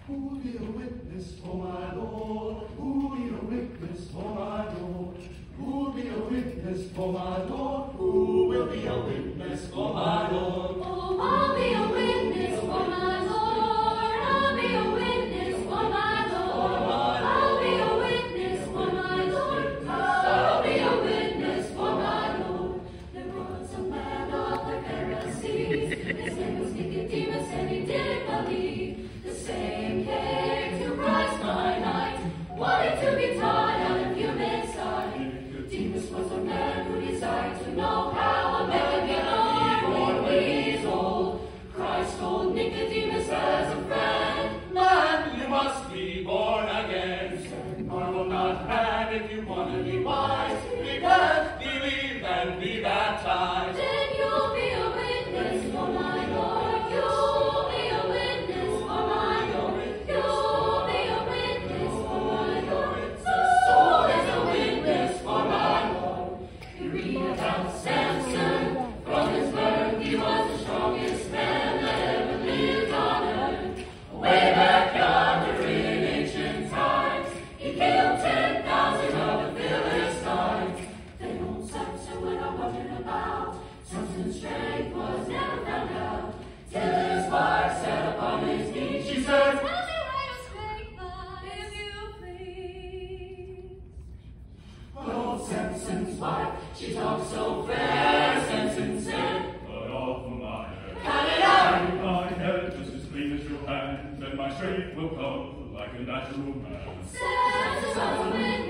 Who'll be a witness for my Lord? Who'll be a witness for my Lord? Who'll be a witness for my Lord? Who will be a witness for my Lord? Oh, I'll be a witness for my Lord. I'll be a witness for my Lord. I'll be a witness for my Lord. I'll be a witness for my Lord. There was a man of the Pharisees. His name was Nicodemus, and he didn't believe. The same came to Christ by night, wanting to be taught out of human sight. Nicodemus was a man who desired to know how a man can be born when he's old. Christ told Nicodemus as a friend, Man, you must be born again. Said, marvel not, man, if you want to be wise. Repent, believe, and be baptized. then you'll be a witness for my Lord. You'll be a witness for my Lord. You'll be a witness for my Lord. The soul is a witness for my Lord. You read about Samson. From his birth, he was the strongest man that ever lived on earth. Way back yonder in ancient times, he killed 10,000 of the Philistines. Then old Samson went a wandering about. Samson's strength was never found out. Till his wife sat upon his knee. She said, "Tell me why your strength lies, if you please." But old Samson's wife, she talked so fair. Samson said, Cut off my hair. "Cut it out!" Make my head just as clean as your hands, and my strength will come like a natural man. Samson was a witness